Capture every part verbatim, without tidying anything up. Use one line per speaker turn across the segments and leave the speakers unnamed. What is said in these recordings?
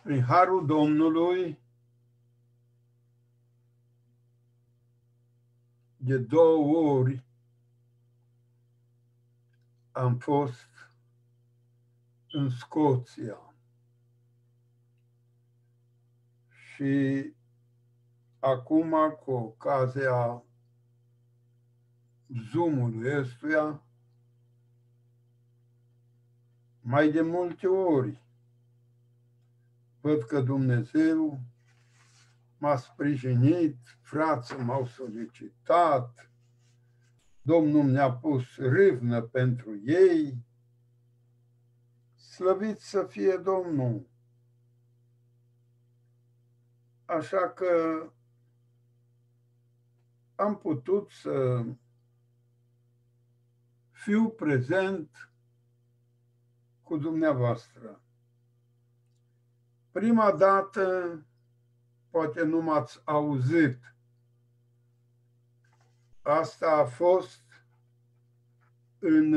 Prin harul Domnului, de două ori am fost în Scoția și acum, cu ocazia zoomului ăstuia, mai de multe ori văd că Dumnezeu m-a sprijinit, frații m-au solicitat, Domnul ne-a pus râvnă pentru ei. Slăvit să fie Domnul! Așa că am putut să fiu prezent cu dumneavoastră. Prima dată, poate nu m-ați auzit, asta a fost în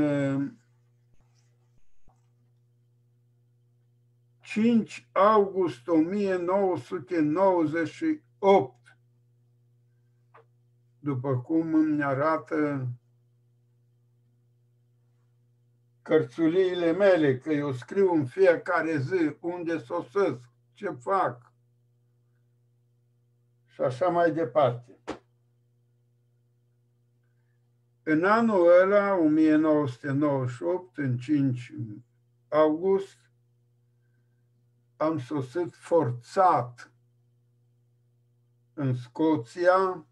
cinci august o mie nouă sute nouăzeci și opt, după cum îmi arată cărțuliile mele, că eu scriu în fiecare zi unde sosesc, ce fac și așa mai departe. În anul ăla, o mie nouă sute nouăzeci și opt, în cinci august, am sosit forțat în Scoția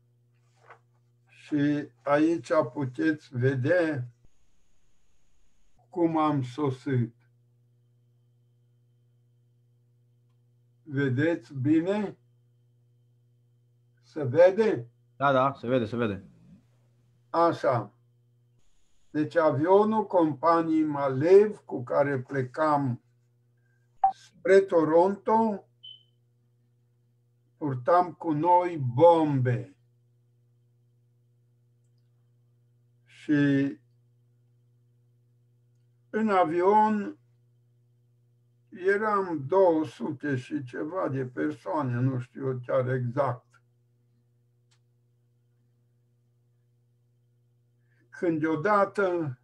și aici puteți vedea cum am sosit. Vedeți bine? Se vede?
Da, da, se vede, se vede.
Așa. Deci avionul companiei Malev cu care plecam spre Toronto, purtam cu noi bombe. Și în avion eram două sute și ceva de persoane, nu știu chiar exact. Când deodată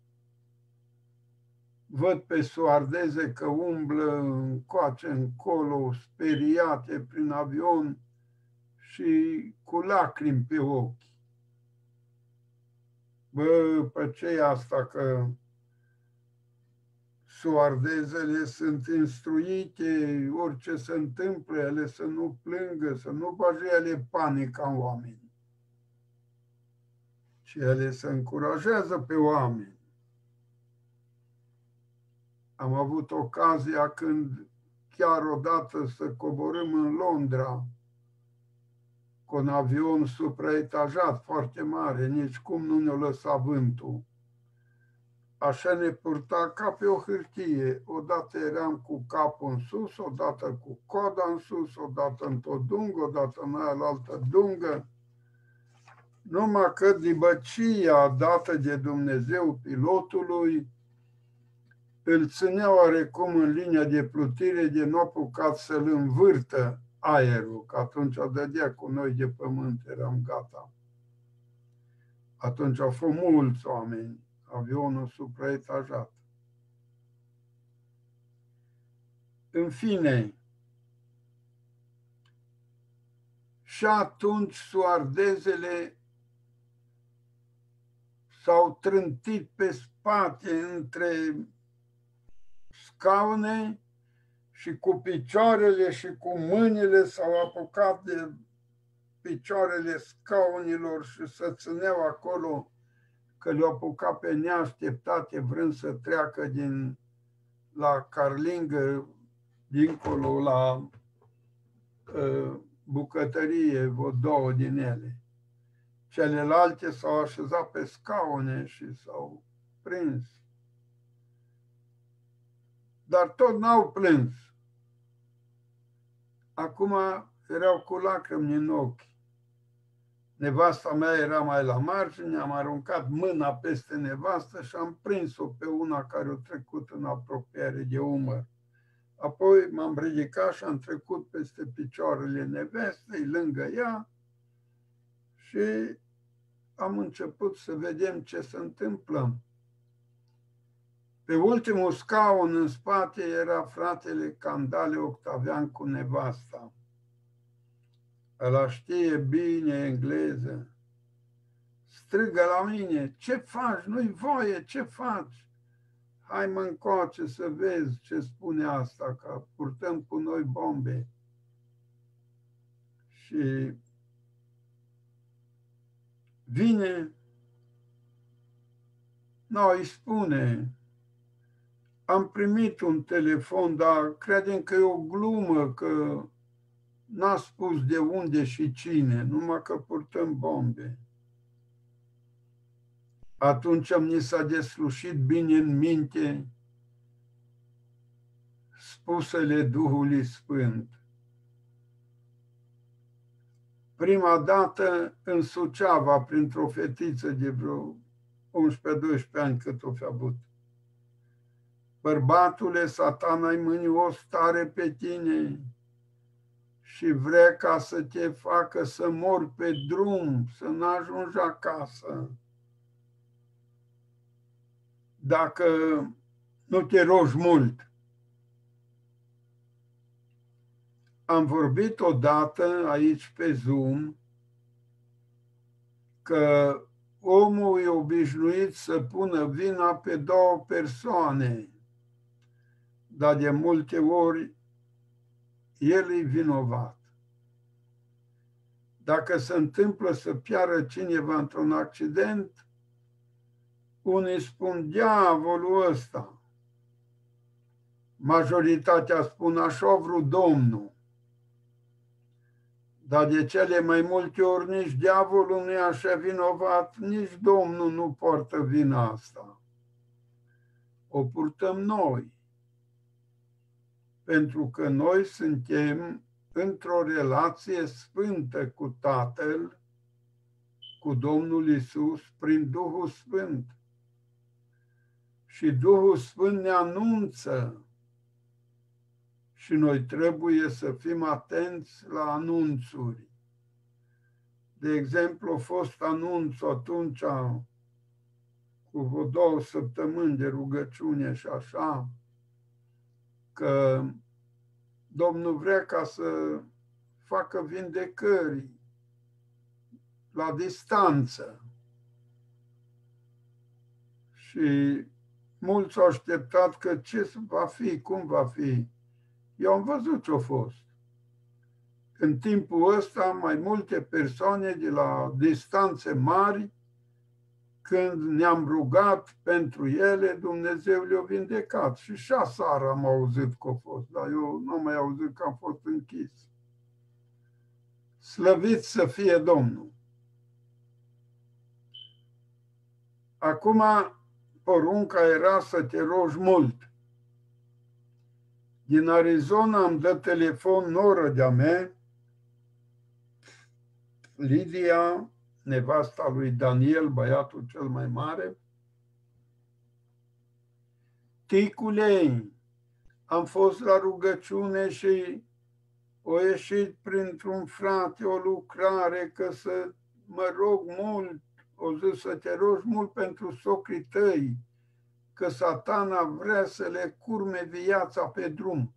văd pe suardeze că umblă încoace, încolo, speriate prin avion și cu lacrimi pe ochi. Bă, pe ce asta că suardezele sunt instruite, orice se întâmplă, ele să nu plângă, să nu bage ele panică în oameni, ci ele să încurajează pe oameni. Am avut ocazia când chiar odată să coborâm în Londra cu un avion supraetajat foarte mare, nici cum nu ne-o lăsa vântul. Așa ne purta ca pe o hârtie. Odată eram cu capul în sus, odată cu coada în sus, odată într-o dungă, odată în aia la altă dungă. Numai că dibăcia dată de Dumnezeu pilotului îl ținea oarecum în linia de plutire de nu apucat să-l învârtă aerul, că atunci dădea cu noi de pământ, eram gata. Atunci au fost mulți oameni, avionul supraetajat. În fine, și atunci suardezele s-au trântit pe spate între scaune și cu picioarele și cu mâinile s-au apucat de picioarele scaunilor și se țineau acolo, că le-au apucat pe neașteptate vrând să treacă din la Carlingă, dincolo la uh, bucătărie, vreo două din ele. Celelalte s-au așezat pe scaune și s-au prins. Dar tot n-au plâns. Acum erau cu lacrimi în ochi. Nevasta mea era mai la margine, am aruncat mâna peste nevastă și am prins-o pe una care a trecut în apropiere de umăr. Apoi m-am ridicat și am trecut peste picioarele nevestei, lângă ea, și am început să vedem ce se întâmplă. Pe ultimul scaun în spate era fratele Candale Octavian cu nevasta. Ăla știe bine engleză. Strigă la mine: ce faci? Nu-i voie, ce faci? Hai mă încoace să vezi ce spune asta, că purtăm cu noi bombe. Și vine, nu, îi spune: am primit un telefon, dar credem că e o glumă, că n-a spus de unde și cine, numai că purtăm bombe. Atunci mi s-a deslușit bine în minte spusele Duhului Sfânt. Prima dată în Suceava, printr-o fetiță de vreo unsprezece doisprezece ani cât o fi avut. Bărbatule, Satana-i mânios tare pe tine și vrea ca să te facă să mori pe drum, să n-ajungi acasă. Dacă nu te rogi mult. Am vorbit odată aici pe Zoom că omul e obișnuit să pună vina pe două persoane, dar de multe ori el e vinovat. Dacă se întâmplă să piară cineva într-un accident, unii spun diavolul ăsta. Majoritatea spun așa a vrut Domnul. Dar de cele mai multe ori nici diavolul nu e așa vinovat, nici Domnul nu poartă vina asta. O purtăm noi. Pentru că noi suntem într-o relație sfântă cu Tatăl, cu Domnul Iisus, prin Duhul Sfânt. Și Duhul Sfânt ne anunță și noi trebuie să fim atenți la anunțuri. De exemplu, a fost anunțul atunci, cu vreo două săptămâni de rugăciune și așa, că Domnul vrea ca să facă vindecări la distanță. Și mulți au așteptat că ce va fi, cum va fi. Eu am văzut ce a fost. În timpul ăsta, mai multe persoane de la distanțe mari, când ne-am rugat pentru ele, Dumnezeu le-a vindecat. Și și aseară am auzit că a fost, dar eu nu am mai auzit că am fost închis. Slăvit să fie Domnul! Acum, porunca era să te rogi mult. Din Arizona îmi dă telefon noră de-a mea, Lidia, nevasta lui Daniel, băiatul cel mai mare. Ticule, am fost la rugăciune și o ieșit printr-un frate o lucrare că să mă rog mult, o zis să te rogi mult pentru socrii tăi, că Satana vrea să le curme viața pe drum.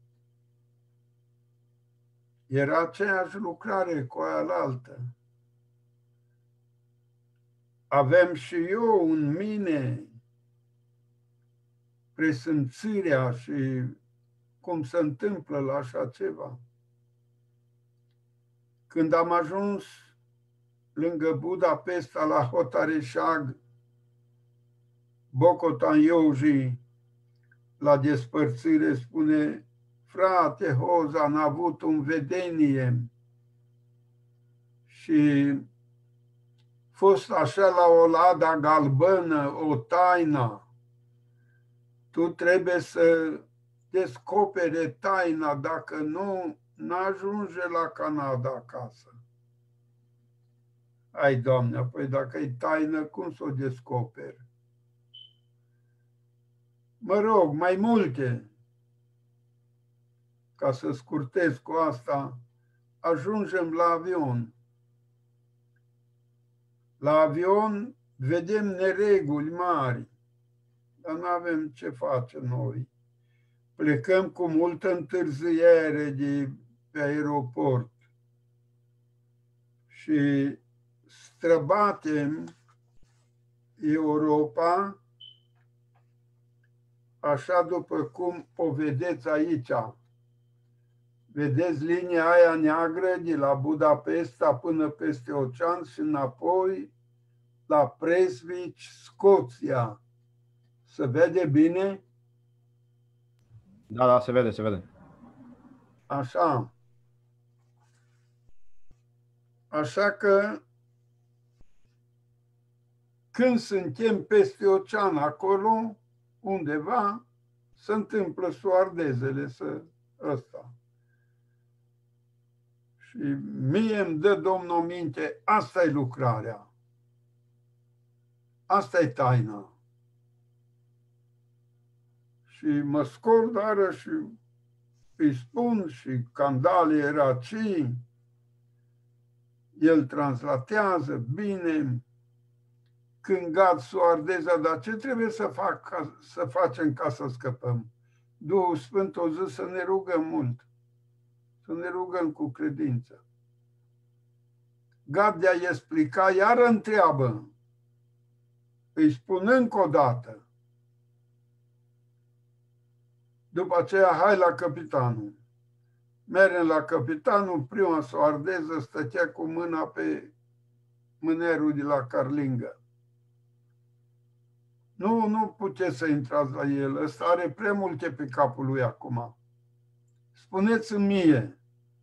Era aceeași lucrare cu aia-altă. Avem și eu în mine presimțirea și cum se întâmplă la așa ceva. Când am ajuns lângă Budapesta, la Hotareșag, Bocotan Iouji, la despărțire, spune: frate Hoza, am avut un vedenie și fost așa la o lada galbenă, o taină. Tu trebuie să descopere taina, dacă nu, n-ajunge la Canada acasă. Ai, Doamne, păi dacă e taină, cum să o descoperi? Mă rog, mai multe. ca să scurtez cu asta, ajungem la avion. La avion vedem nereguli mari, dar nu avem ce face noi. Plecăm cu multă întârziere de pe aeroport și străbatem Europa, așa după cum o vedeți aici. Vedeți linia aia neagră de la Budapesta până peste ocean și înapoi la Prestwich, Scoția. Se vede bine?
Da, da, se vede, se vede.
Așa. Așa că când suntem peste ocean acolo, undeva, se întâmplă soardezele să ăsta. Și mie îmi dă Domnul minte, asta e lucrarea. Asta e taina. Și mă scor dară și îi spun și Candale era aici, el translatează bine, când gad soardeza, dar ce trebuie să, fac, ca, să facem ca să scăpăm? Duhul Sfânt o zis să ne rugăm mult, să ne rugăm cu credință. Gad de-a explica, iar întreabă, îi spun încă o dată. După aceea, hai la capitanul. Mergem la capitanul, prima soardeză stătea cu mâna pe mânerul de la Carlingă. Nu, nu puteți să intrați la el, ăsta are prea multe pe capul lui acum. Spuneți-mi mie.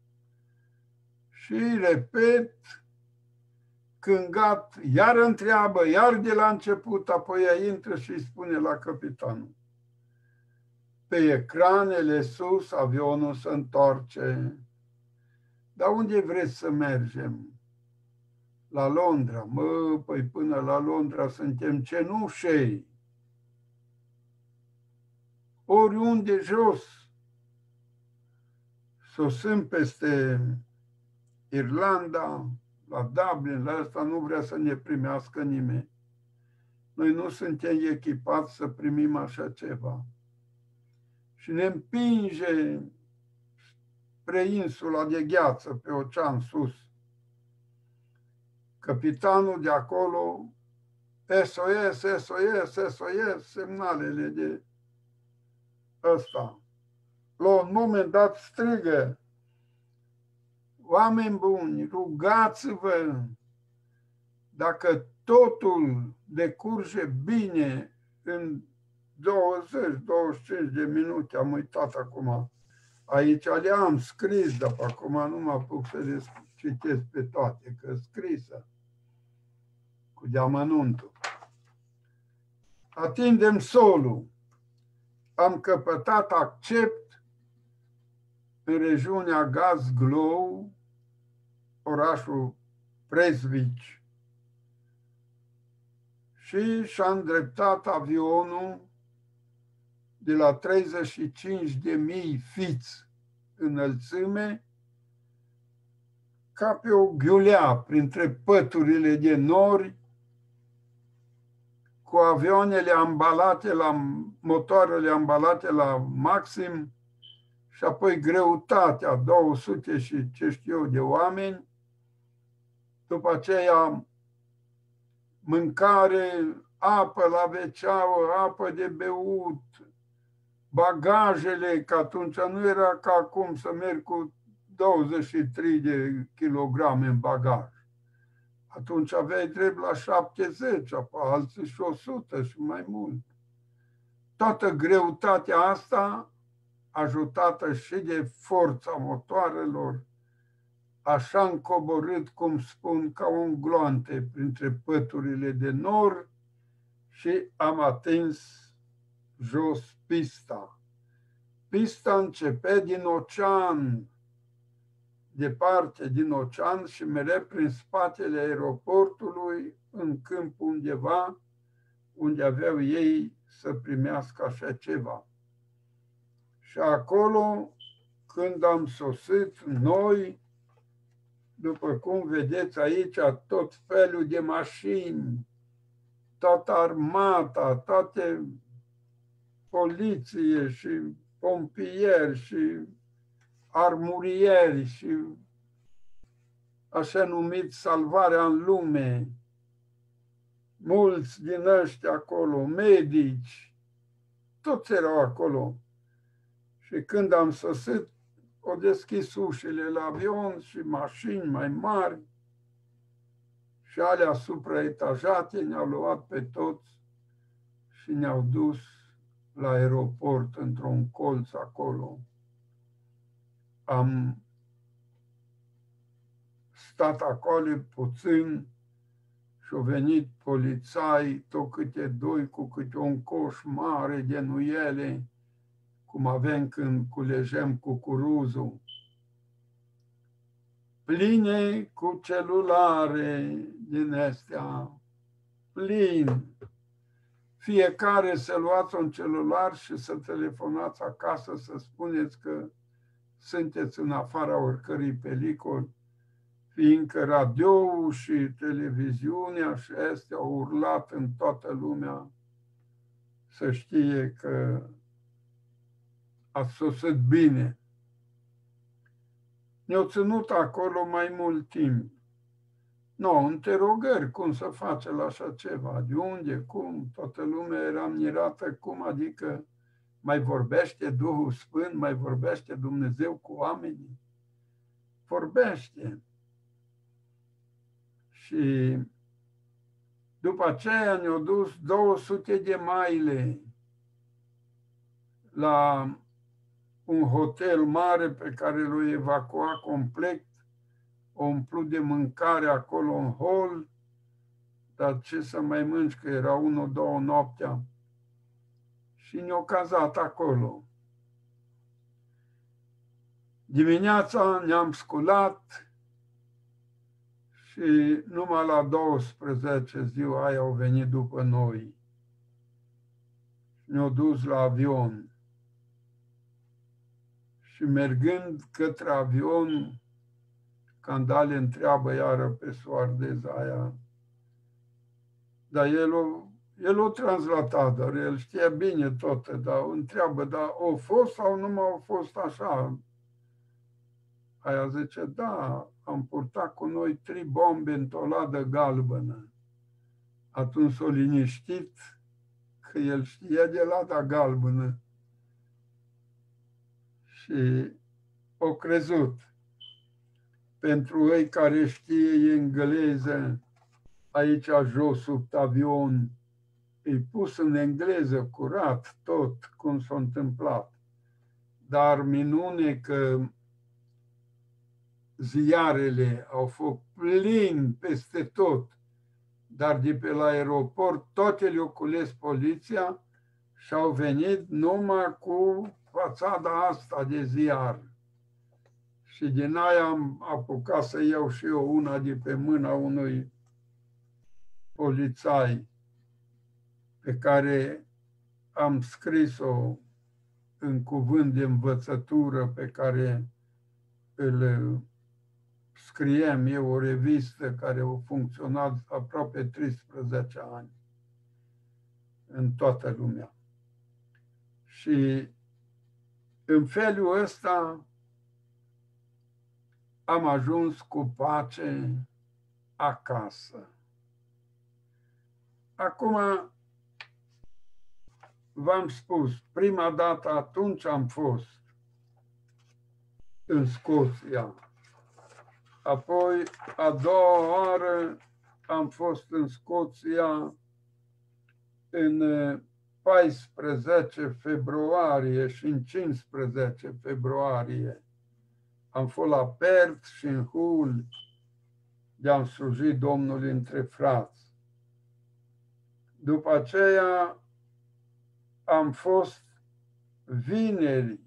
Și repet, când gat, iar întreabă, iar de la început, apoi ea intră și îi spune la capitanul. Pe ecranele sus, avionul se întoarce. Dar unde vreți să mergem? La Londra. Mă, păi până la Londra suntem cenușei. Oriunde jos. Sosim peste Irlanda, la Dublin, la asta nu vrea să ne primească nimeni. Noi nu suntem echipați să primim așa ceva. Și ne împinge spre insula de gheață, pe ocean sus. Capitanul de acolo, S O S, S O S, S O S, semnalele de ăsta. La un moment dat strigă, oameni buni, rugați-vă, dacă totul decurge bine în douăzeci douăzeci și cinci de minute, am uitat acum. Aici le-am scris, dar acum nu mă apuc să le citesc pe toate, că scrisă cu deamănuntul. Atindem solul. Am căpătat accept în regiunea Glasgow, orașul Prestwich, și și-a îndreptat avionul de la treizeci și cinci de mii fiți înălțime ca pe o ghiulea printre păturile de nori, cu avioanele ambalate la, motoarele ambalate la maxim și apoi greutatea, două sute și ce știu eu de oameni, după aceea mâncare, apă la veceaua, apă de beut, bagajele, că atunci nu era ca acum să merg cu douăzeci și trei de kilograme în bagaj. Atunci aveai drept la șaptezeci, apoi alții și o sută și mai mult. Toată greutatea asta, ajutată și de forța motoarelor, așa am coborât, cum spun, ca un gloante printre păturile de nor și am atins jos pista. Pista începe din ocean, departe din ocean și mereu prin spatele aeroportului, în câmp undeva, unde aveau ei să primească așa ceva. Și acolo când am sosit noi, după cum vedeți aici, tot felul de mașini, toată armata, toate poliție și pompieri și armurieri și așa numit salvarea în lume, mulți din ăștia acolo, medici, toți erau acolo. Și când am sosit, au deschis ușile la avion și mașini mai mari și alea supraetajate ne-au luat pe toți și ne-au dus la aeroport într-un colț acolo. Am stat acolo puțin și au venit polițai, tot câte doi cu câte un coș mare de nuiele, cum avem când culegem cucuruzul, pline cu celulare din astea, plin. Fiecare să luați un celular și să telefonați acasă să spuneți că sunteți în afara oricărei pelicoli, fiindcă radioul și televiziunea și astea au urlat în toată lumea să știe că ați sosit bine. Ne-au ținut acolo mai mult timp. Nu, interogări, cum să face la așa ceva, de unde, cum, toată lumea era mirată, cum, adică mai vorbește Duhul Sfânt, mai vorbește Dumnezeu cu oamenii? Vorbește. Și după aceea ne-au dus două sute de maile la un hotel mare pe care l-au evacuat complet, o umplut de mâncare acolo în hol, dar ce să mai mânci, că era unu, două noaptea. Și ne-au cazat acolo. Dimineața ne-am sculat și numai la douăsprezece ziua aia au venit după noi. Ne-au dus la avion. Și mergând către avion, Candale întreabă iară pe soardeza aia, dar el o, el o translatat, dar el știa bine tot, dar întreabă, dar au fost sau nu m-au fost așa? Aia zice, da, am purtat cu noi trei bombe în toladă galbenă. Atunci s-o liniștit că el știa de lada galbenă și o crezut. Pentru ei care știe engleză, aici jos sub avion, e pus în engleză curat tot cum s-a întâmplat. Dar minune că ziarele au fost plini peste tot, dar de pe la aeroport toate le-au cules poliția și au venit numai cu fațada asta de ziar. Și din aia am apucat să iau și eu una de pe mâna unui polițai pe care am scris-o în cuvânt de învățătură pe care îl scriem eu, o revistă care a funcționat aproape treisprezece ani în toată lumea. Și în felul ăsta am ajuns cu pace acasă. Acum, v-am spus, prima dată atunci am fost în Scoția. Apoi, a doua oară, am fost în Scoția în paisprezece februarie și în cincisprezece februarie. Am fost la Perth și în Hull, de-am slujit Domnului între frați. După aceea am fost vineri,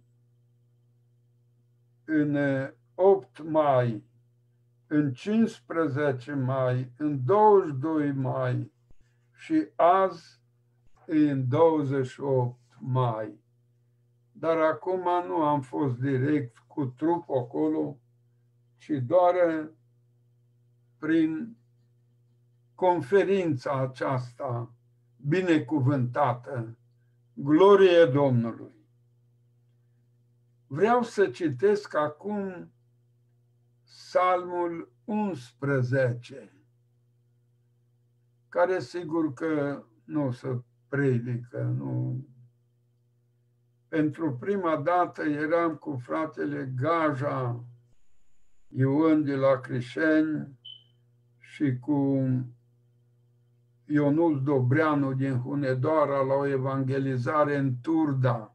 în opt mai, în cincisprezece mai, în douăzeci și doi mai și azi în douăzeci și opt mai. dar acum nu am fost direct cu trup acolo, ci doar prin conferința aceasta binecuvântată, glorie Domnului. Vreau să citesc acum Psalmul unsprezece, care sigur că nu o să predică, nu. Pentru prima dată eram cu fratele Gaja Ion de la Crișeni și cu Ionuț Dobreanu din Hunedoara la o evangelizare în Turda.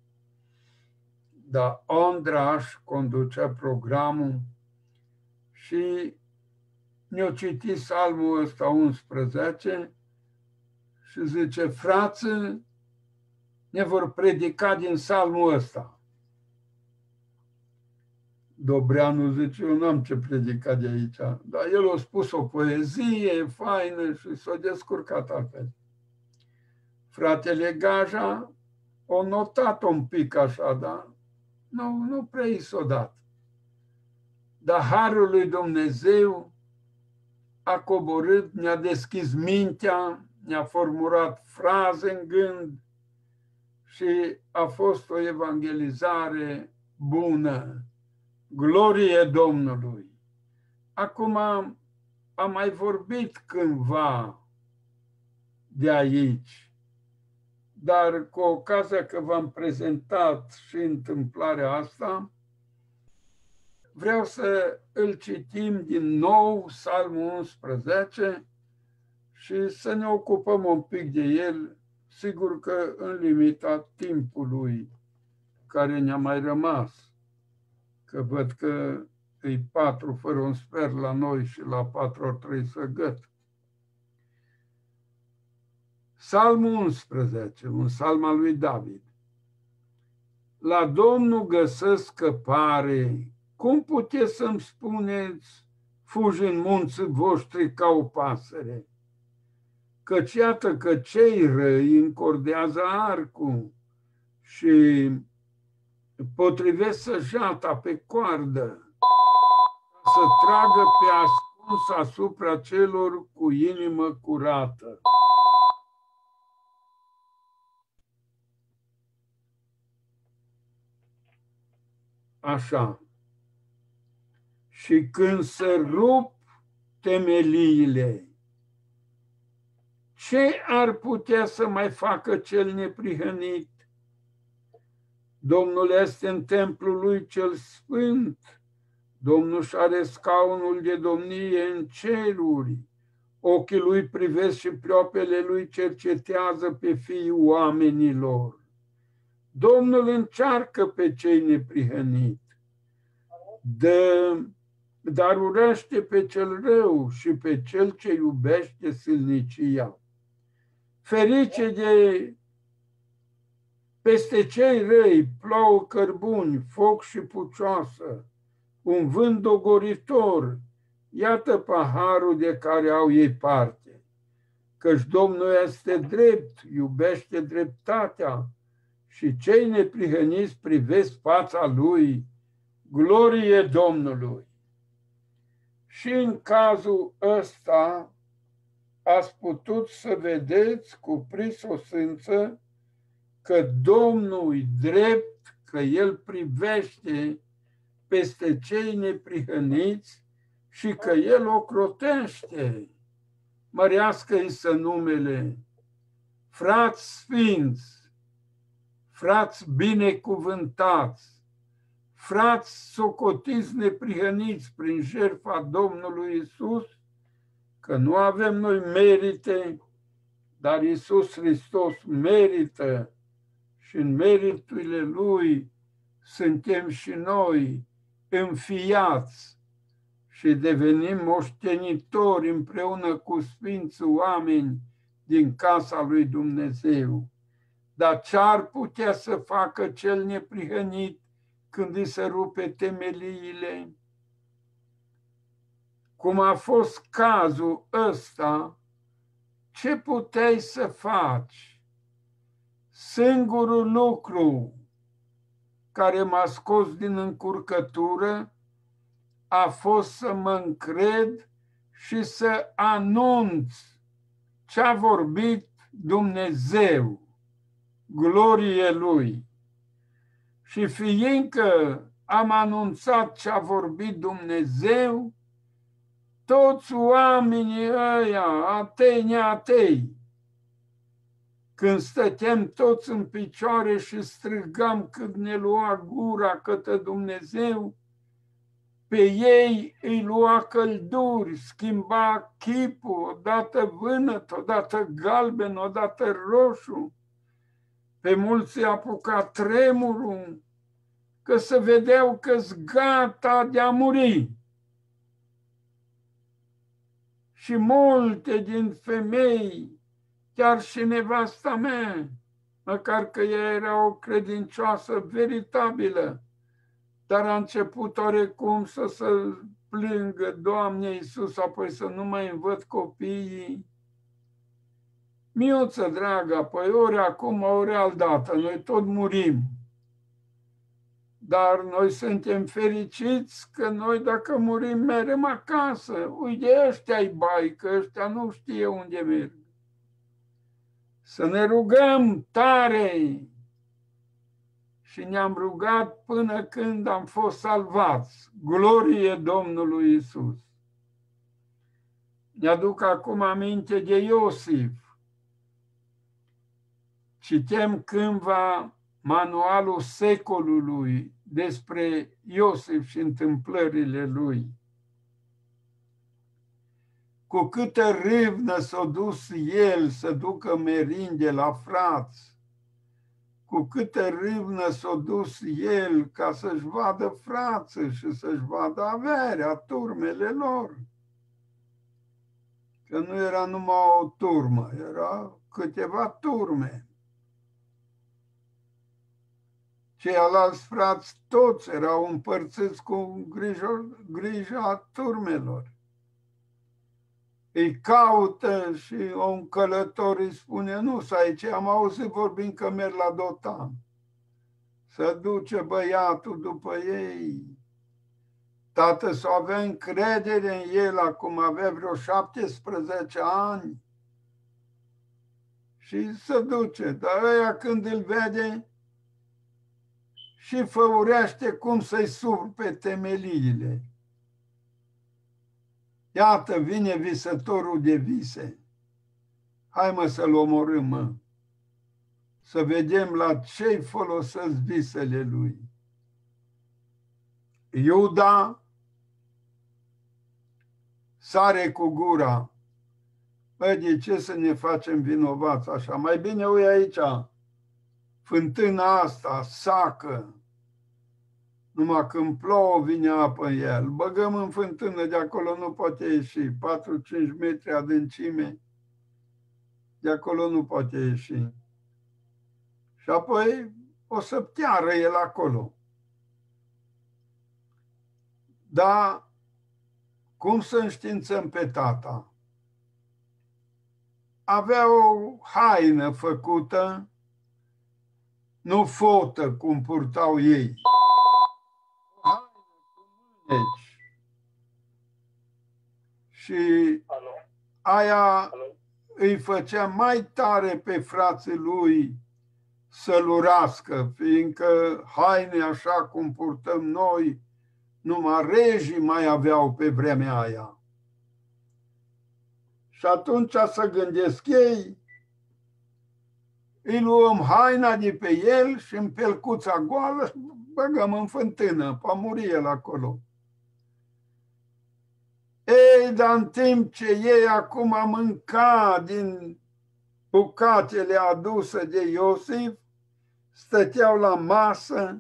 Dar Ondraș conducea programul și ne-a citit psalmul ăsta unsprezece și zice, frații, ne vor predica din psalmul ăsta. Dobreanu zice, eu n-am ce predica de aici, dar el a spus o poezie faină și s-a descurcat altfel. Fratele Gaja a notat un pic așa, dar nu, nu prea i s-a dat. Dar harul lui Dumnezeu a coborât, ne-a deschis mintea, ne-a formulat fraze în gând și a fost o evangelizare bună. Glorie Domnului! Acum am, am mai vorbit cândva de aici, dar cu ocazia că v-am prezentat și întâmplarea asta, vreau să îl citim din nou, Psalmul unsprezece, și să ne ocupăm un pic de el, sigur că în limita timpului care ne-a mai rămas, că văd că e patru fără un sfert la noi și la patru ori trei să găt. Psalmul unsprezece, un psalm al lui David. La Domnul găsesc scăpare. Cum puteți să-mi spuneți, fugi în munții voștri ca o pasăre? Căci iată că cei răi încordează arcul și potrivesc săgeata pe coardă, să tragă pe ascuns asupra celor cu inimă curată. Așa. Și când se rup temeliile, ce ar putea să mai facă cel neprihănit? Domnul este în templul lui cel sfânt, Domnul și are scaunul de domnie în ceruri, ochii lui privesc și pleoapele lui cercetează pe fiii oamenilor. Domnul încearcă pe cei neprihănit, dă, dar urăște pe cel rău și pe cel ce iubește silnicia. Ferice de peste cei răi plouă cărbuni, foc și pucioasă, un vânt dogoritor, iată paharul de care au ei parte. Căci Domnul este drept, iubește dreptatea și cei neprihăniți privesc fața Lui, glorie Domnului. Și în cazul ăsta ați putut să vedeți cu prisosință că Domnul e drept, că El privește peste cei neprihăniți și că El ocrotește. Mărească-i să numele, frați sfinți, frați binecuvântați, frați socotiți neprihăniți prin jertfa Domnului Iisus, că nu avem noi merite, dar Iisus Hristos merită și în meriturile Lui suntem și noi înfiați și devenim moștenitori împreună cu sfinții oameni din casa lui Dumnezeu. Dar ce ar putea să facă cel neprihănit când îi se rupe temeliile? Cum a fost cazul ăsta, ce puteai să faci? Singurul lucru care m-a scos din încurcătură a fost să mă încred și să anunț ce a vorbit Dumnezeu, glorie Lui. Și fiindcă am anunțat ce a vorbit Dumnezeu, toți oamenii ăia, atei, neatei, când stăteam toți în picioare și strigam cât ne lua gura către Dumnezeu, pe ei îi lua călduri, schimba chipul, odată vânăt, odată galben, odată roșu. Pe mulți îi apuca tremurul, că se vedeau că-s gata de a muri. Și multe din femei, chiar și nevasta mea, măcar că ea era o credincioasă veritabilă, dar a început oarecum să se plângă, Doamne Iisus, apoi să nu mai învăț copiii. Miuță, dragă, apoi ori acum, ori aldată, noi tot murim. Dar noi suntem fericiți că noi, dacă murim, merem acasă. Uite, ăștia-i bai, că ăștia nu știe unde merg. Să ne rugăm tare. Și ne-am rugat până când am fost salvați. Glorie Domnului Iisus. Ne-aduc acum aminte de Iosif. Citem cândva manualul secolului despre Iosif și întâmplările lui. Cu câtă râvnă s-a dus el să ducă merinde la frați, cu câtă râvnă s-a dus el ca să-și vadă frații și să-și vadă averea, turmele lor. Că nu era numai o turmă, era câteva turme. Ceilalți frați toți erau împărțiți cu grijă, grija turmelor. Îi caută și un călător îi spune, nu, să aici am auzit vorbind că merg la Dotan. Să duce băiatul după ei. Tată să avea încredere în el, acum avea vreo șaptesprezece ani. Și să duce, dar ăia când îl vede și făurește cum să-i surpe temeliile. Iată, vine visătorul de vise. Hai mă să-l omorâm, mă. Să vedem la ce-i folosesc visele lui. Iuda sare cu gura. Băi, de ce să ne facem vinovați așa? Mai bine ui aici, fântâna asta, sacă. Numai când plouă vine apă în el. Băgăm în fântână, de acolo nu poate ieși. patru-cinci metri adâncime, de acolo nu poate ieși. Și apoi o să pteară el acolo. Dar cum să înștiințăm pe tata? Avea o haină făcută, nu fotă cum purtau ei. Deci, și aia Alo? Îi făcea mai tare pe frații lui să-l urască, fiindcă haine așa cum purtăm noi, numai regii mai aveau pe vremea aia. Și atunci să gândesc ei, îi luăm haina de pe el și în pelcuța goală băgăm în fântână, pa muri el acolo. Ei, dar în timp ce ei acum mânca din bucatele aduse de Iosif, stăteau la masă,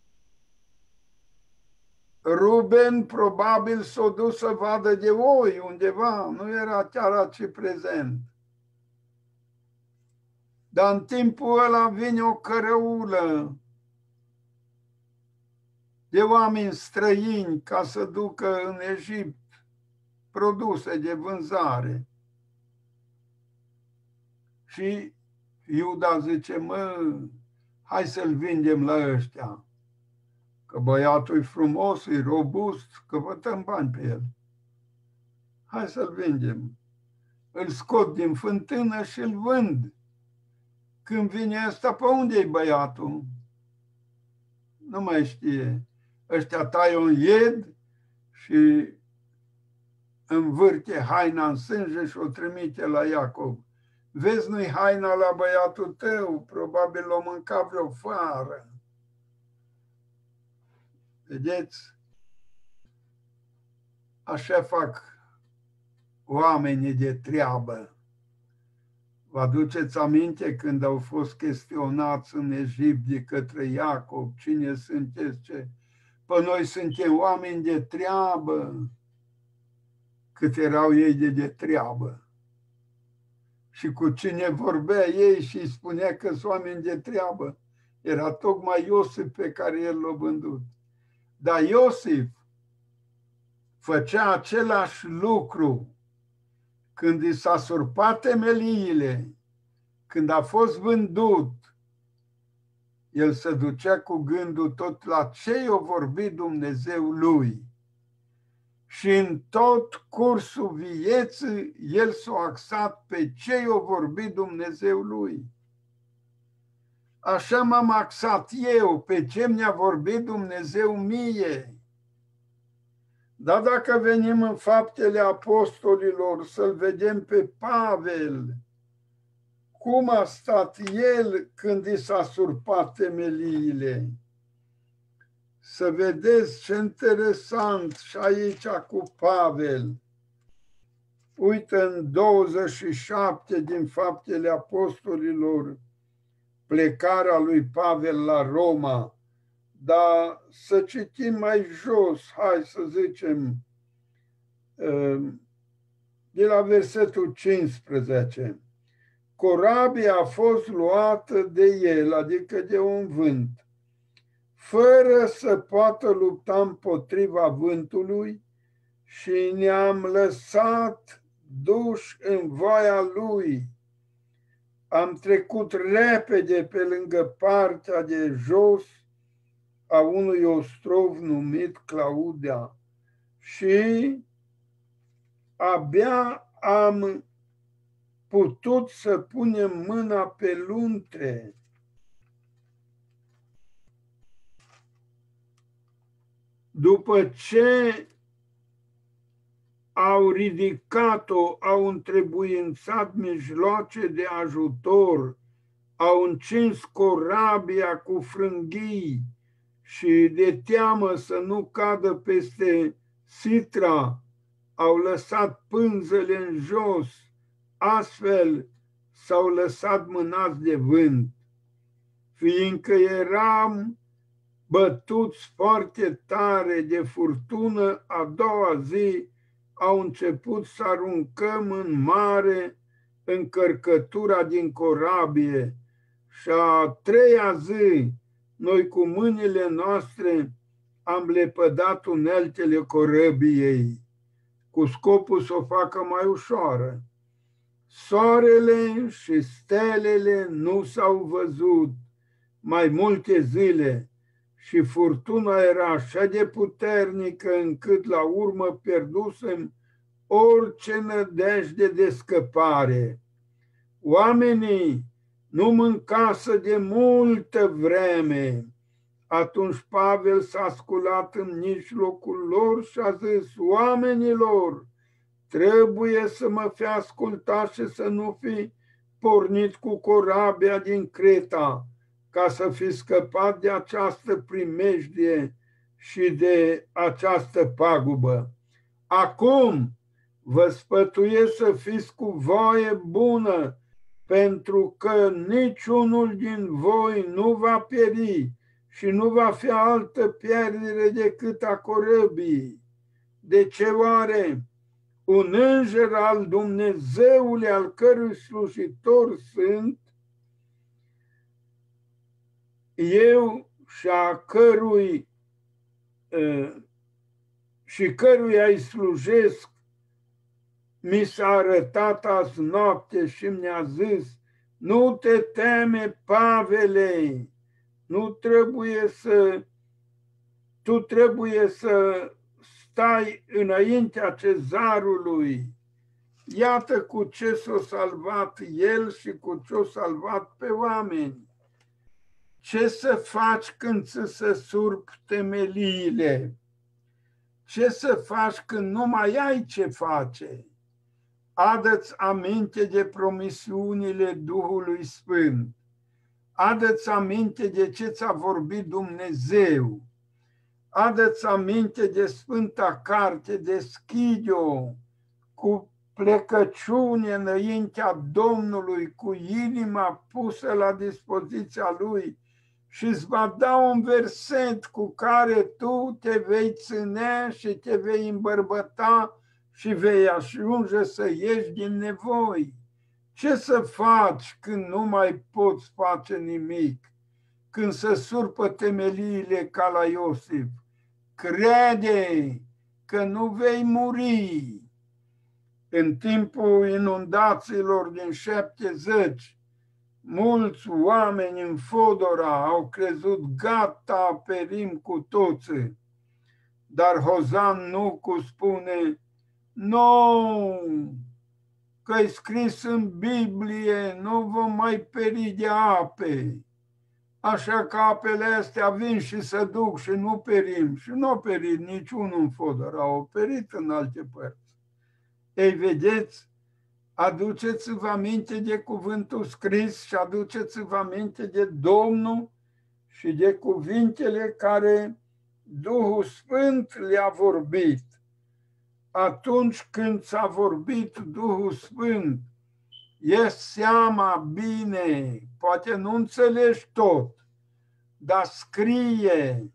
Ruben probabil s-a dus să vadă de oi undeva, nu era chiar aici prezent. Dar în timpul ăla vine o cărăulă de oameni străini ca să ducă în Egipt produse de vânzare. Și Iuda zice, mă, hai să-l vindem la ăștia. că băiatul e frumos, e robust, căpătăm bani pe el. Hai să-l vindem. Îl scot din fântână și îl vând. Când vine ăsta, pe unde e băiatul? Nu mai știe. Ăștia taie un ied și învârte haina în sânge și o trimite la Iacov. Vezi, nu-i haina la băiatul tău, probabil l-o mânca vreo fară. Vedeți? Așa fac oamenii de treabă. Vă aduceți aminte când au fost chestionați în Egipt de către Iacov, cine sunteți, ce? Păi noi suntem oameni de treabă. Cât erau ei de, de treabă. Și cu cine vorbea ei și îi spunea că sunt oameni de treabă, era tocmai Iosif pe care el l-a vândut. Dar Iosif făcea același lucru când i s-a surpat temeliile, când a fost vândut, el se ducea cu gândul tot la ce i-a vorbit Dumnezeu lui. Și în tot cursul vieții, el s-a axat pe ce i-a vorbit Dumnezeu lui. Așa m-am axat eu, pe ce mi-a vorbit Dumnezeu mie. Dar dacă venim în Faptele Apostolilor să-l vedem pe Pavel, cum a stat el când i s-a surpat temeliile. Să vedeți ce interesant și aici cu Pavel. Uite în douăzeci și șapte din Faptele Apostolilor, plecarea lui Pavel la Roma, dar să citim mai jos, hai să zicem, de la versetul cincisprezece. Corabia a fost luată de el, adică de un vânt, fără să poată lupta împotriva vântului și ne-am lăsat duși în voia lui. Am trecut repede pe lângă partea de jos a unui ostrov numit Claudia și abia am putut să punem mâna pe luntre. După ce au ridicat-o, au întrebuințat mijloace de ajutor, au încins corabia cu frânghii și de teamă să nu cadă peste Sitra, au lăsat pânzele în jos, astfel s-au lăsat mânați de vânt. Fiindcă eram bătuți foarte tare de furtună, a doua zi au început să aruncăm în mare încărcătura din corabie și a treia zi noi cu mâinile noastre am lepădat uneltele corăbiei cu scopul să o facă mai ușoară. Soarele și stelele nu s-au văzut mai multe zile și furtuna era așa de puternică încât la urmă pierdusem orice nădejde de scăpare. Oamenii nu mâncasă de multă vreme. Atunci Pavel s-a sculat în mijlocul lor și a zis: oamenilor, trebuie să mă fi ascultat și să nu fi pornit cu corabia din Creta, ca să fi scăpat de această primejdie și de această pagubă. Acum vă sfătuiesc să fiți cu voie bună, pentru că niciunul din voi nu va pieri și nu va fi altă pierdere decât a corăbii. De ce oare? Un înger al Dumnezeului, al cărui slujitor sunt, eu și a cărui și căruia îi slujesc, mi s-a arătat azi noapte și mi-a zis: nu te teme, Pavele, nu trebuie să tu trebuie să stai înaintea cezarului. Iată cu ce s-a salvat el și cu ce a salvat pe oameni. Ce să faci când ți se surp temeliile? Ce să faci când nu mai ai ce face? Adă-ți aminte de promisiunile Duhului Sfânt. Adă-ți aminte de ce ți-a vorbit Dumnezeu. Adă-ți aminte de Sfânta Carte, deschide-o cu plecăciune înaintea Domnului, cu inima pusă la dispoziția Lui și îți va da un verset cu care tu te vei ține și te vei îmbărbăta și vei ajunge să ieși din nevoi. Ce să faci când nu mai poți face nimic? Când se surpă temeliile ca la Iosif? Crede că nu vei muri. În timpul inundațiilor din șaptezeci, mulți oameni în Fodora au crezut gata, perim cu toții. Dar Hozan Nucu spune, nu, că-i scris în Biblie, nu vom mai peri de ape. Așa că apele astea vin și se duc și nu perim. Și nu au perit niciunul în Fodora, au perit în alte părți. Ei, vedeți, aduceți-vă aminte de cuvântul scris și aduceți-vă aminte de Domnul și de cuvintele care Duhul Sfânt le-a vorbit. Atunci când ți-a vorbit Duhul Sfânt, e seama bine, poate nu înțelegi tot, dar scrie,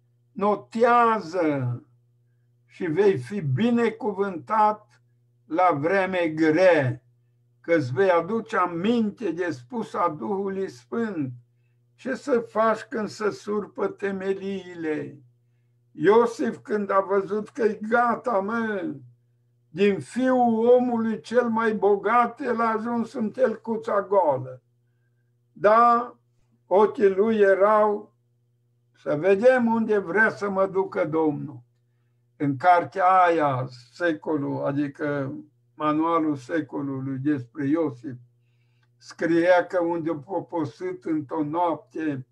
notează și vei fi binecuvântat la vreme grea, că îți vei aduce aminte de spusa Duhului Sfânt. Ce să faci când se surpă temeliile? Iosif, când a văzut că-i gata, mă, din fiul omului cel mai bogat, el a ajuns în telcuța goală. Da, ochii lui erau să vedem unde vrea să mă ducă Domnul. În cartea aia, secolul, adică manualul secolului despre Iosif, scria că unde a poposit într-o noapte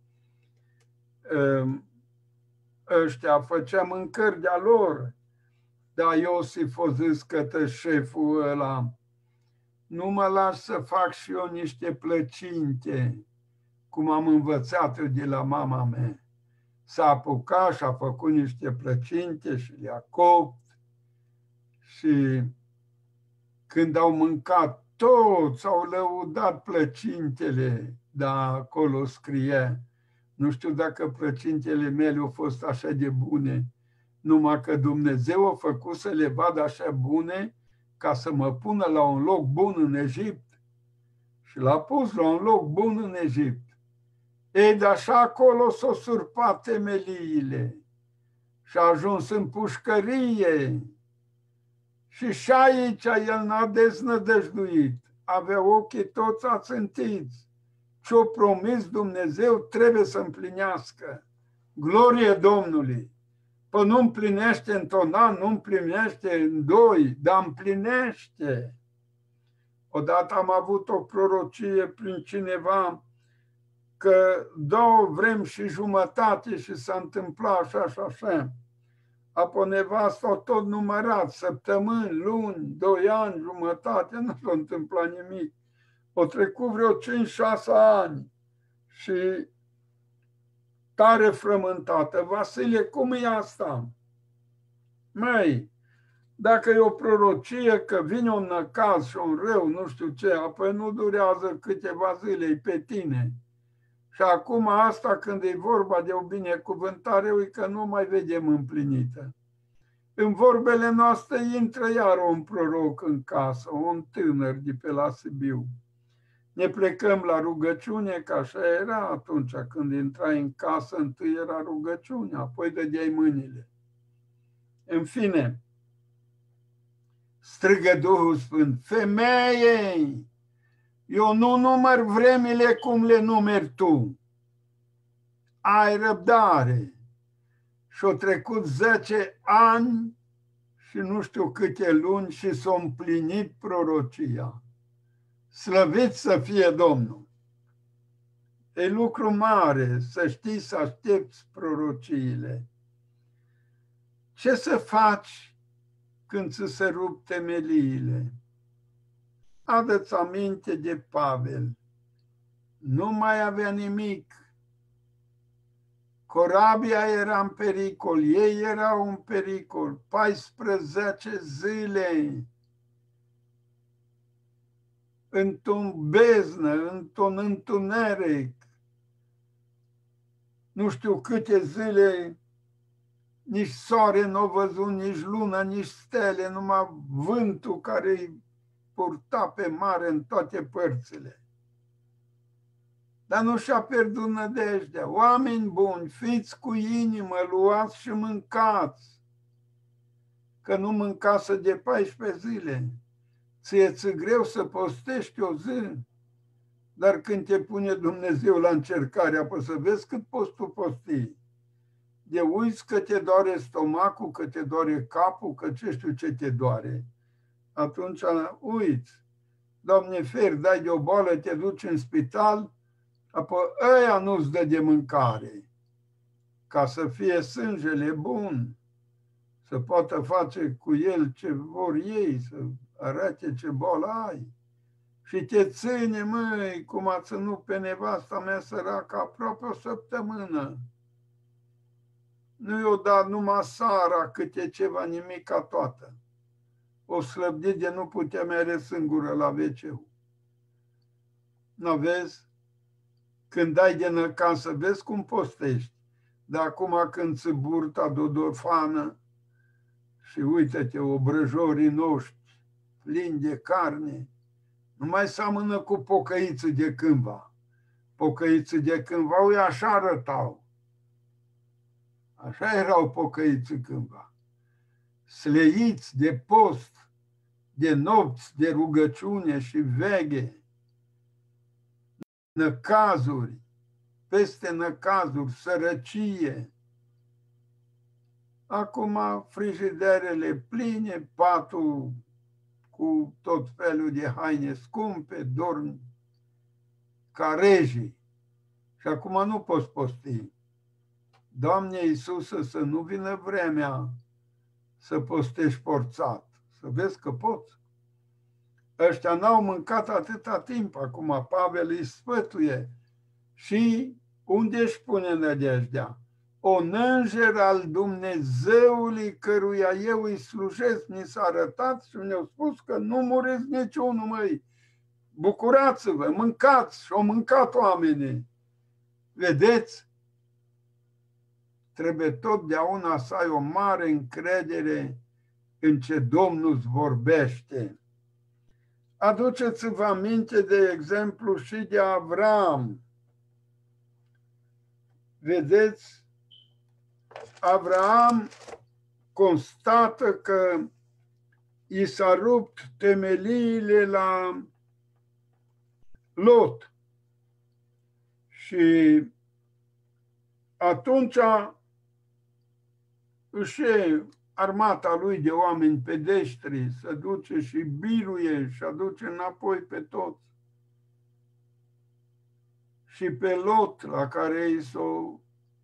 ăștia făcea mâncări de-a lor, dar Iosif a zis către șeful ăla, nu mă las să fac și eu niște plăcinte, cum am învățat eu de la mama mea. S-a apucat și a făcut niște plăcinte și le-a copt și când au mâncat, toți au lăudat plăcintele, dar acolo scrie, nu știu dacă plăcintele mele au fost așa de bune, numai că Dumnezeu a făcut să le vadă așa bune ca să mă pună la un loc bun în Egipt. Și l-a pus la un loc bun în Egipt. Ei, de așa acolo s-au surpat temeliile și a ajuns în pușcărie. Și și aici el n-a deznădăjduit. Avea ochii toți ațântiți. Ce-o promis Dumnezeu trebuie să împlinească. Glorie Domnului! Păi nu împlinește într-un an, nu împlinește în doi, dar împlinește. Odată am avut o prorocie prin cineva că două vremi și jumătate și s-a întâmplat așa și așa. Apoi nevasta tot numărat, săptămâni, luni, doi ani, jumătate, nu s-a întâmplat nimic. O trecut vreo cinci șase ani și tare frământată. Vasile, cum e asta? Măi, dacă e o prorocie că vine un năcaz și un rău, nu știu ce, apoi nu durează câteva zile pe tine. Și acum asta când e vorba de o binecuvântare, uite că nu mai vedem împlinită. În vorbele noastre intră iar un proroc în casă, un tânăr de pe la Sibiu. Ne plecăm la rugăciune, că așa era atunci când intrai în casă, întâi era rugăciunea, apoi dădeai mâinile. În fine, strigă Duhul Sfânt, femeie, eu nu număr vremile cum le numeri tu. Ai răbdare. și-au trecut zece ani și nu știu câte luni și s-a împlinit prorocia. Slăvit să fie Domnul! E lucru mare să știi să aștepți prorociile. Ce să faci când ți se rup temeliile? Adă-ți aminte de Pavel. Nu mai avea nimic. Corabia era în pericol, ei erau în pericol. paisprezece zile într-un beznă, într-un întuneric. Nu știu câte zile, nici soare n-au văzut, nici luna, nici stele, numai vântul care îi purta pe mare în toate părțile. Dar nu și-a pierdut nădejdea. Oameni buni, fiți cu inimă, luați și mâncați, că nu mâncasă de paisprezece zile. Ție-ți greu să postești o zi, dar când te pune Dumnezeu la încercare, apoi să vezi cât poți tu posti. De uiți că te doare stomacul, că te doare capul, că ce știu ce te doare. Atunci uiți. Doamne fer, dai de o boală, te duci în spital, apoi ăia nu-ți dă de mâncare. Ca să fie sângele bun, să poată face cu el ce vor ei, să arate ce boală ai. Și te ține, măi, cum a ținut pe nevasta mea săracă aproape o săptămână. Nu i-o dat numai Sara câte ceva, nimica toată. O slăbdit de nu putea mere singură la ve ce-ul. Nu vezi? Când ai de năcan să vezi cum postești. Dar acum când ți burta dodofană și uite-te, obrăjorii noștri plini de carne, nu mai seamănă cu pocăiții de cândva. Pocăiții de cândva, ui, așa arătau. Așa erau pocăiții cândva. Sleiți de post, de nopți, de rugăciune și veghe, năcazuri, peste năcazuri, sărăcie. Acum frigiderele pline, patul cu tot felul de haine scumpe, dormi ca regii. Și acum nu poți posti. Doamne Iisuse, să nu vină vremea să postești forțat. Să vezi că poți. Ăștia n-au mâncat atâta timp. Acum Pavel îi sfătuie. Și unde își pune nădejdea? O înger al Dumnezeului căruia eu îi slujesc, mi s-a arătat și mi-au spus că nu muriți niciunul, măi. Bucurați-vă, mâncați, și-au mâncat oamenii. Vedeți? Trebuie totdeauna să ai o mare încredere în ce Domnul îți vorbește. Aduceți-vă aminte, de exemplu, și de Avram. Vedeți? Avram constată că i s-a rupt temeliile la Lot. Și atunci își armata lui de oameni pedestri, se duce și biruie și aduce înapoi pe toți. Și pe Lot, la care i s-au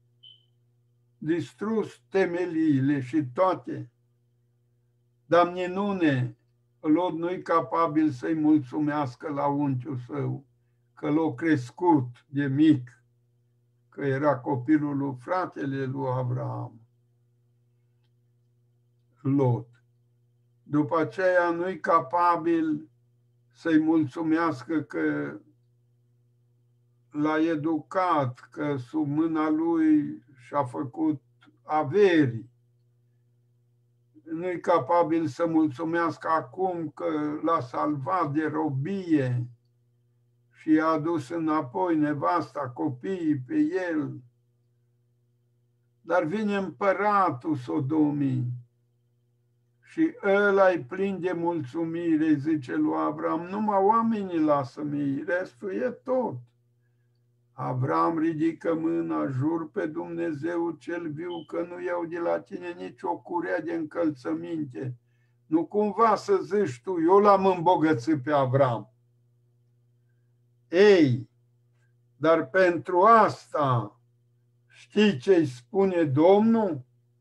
distrus temeliile și toate. Dar minune, Lot nu-i capabil să-i mulțumească la unchiul său, că l-a crescut de mic, că era copilul lui fratele lui Avram. Lot. După aceea nu-i capabil să-i mulțumească că l-a educat, că sub mâna lui și-a făcut averi. Nu-i capabil să mulțumească acum că l-a salvat de robie și i-a adus înapoi nevasta, copiii pe el. Dar vine împăratul Sodomii și ăla-i plin de mulțumire, zice lui Avram, numai oamenii lasă-mi, restul e tot. Avram ridică mâna, jur pe Dumnezeu cel viu că nu iau de la tine nici o curea de încălțăminte. Nu cumva să zici tu, eu l-am îmbogățit pe Avram. Ei, dar pentru asta, știi ce-i spune Domnul?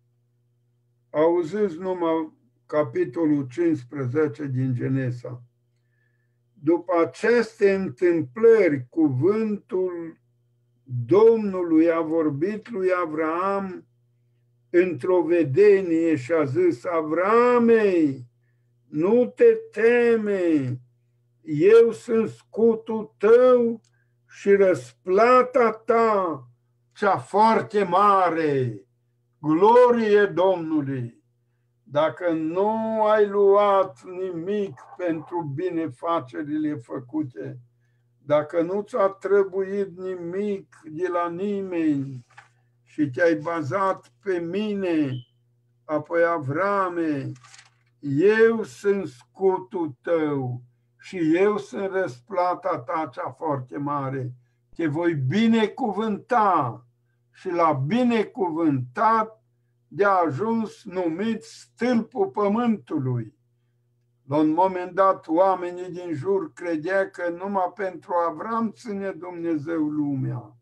Auziți numai capitolul cincisprezece din Genesa. După aceste întâmplări, cuvântul Domnului a vorbit lui Avram într-o vedenie și a zis: Avramei, nu te teme, eu sunt scutul tău și răsplata ta, cea foarte mare, glorie Domnului. Dacă nu ai luat nimic pentru binefacerile făcute, dacă nu ți-a trebuit nimic de la nimeni și te-ai bazat pe mine, apoi Avrame, eu sunt scutul tău și eu sunt răsplata ta cea foarte mare. Te voi binecuvânta și la binecuvântat de-a ajuns numit stâlpul pământului. La un moment dat, oamenii din jur credea că numai pentru Avram ține Dumnezeu lumea.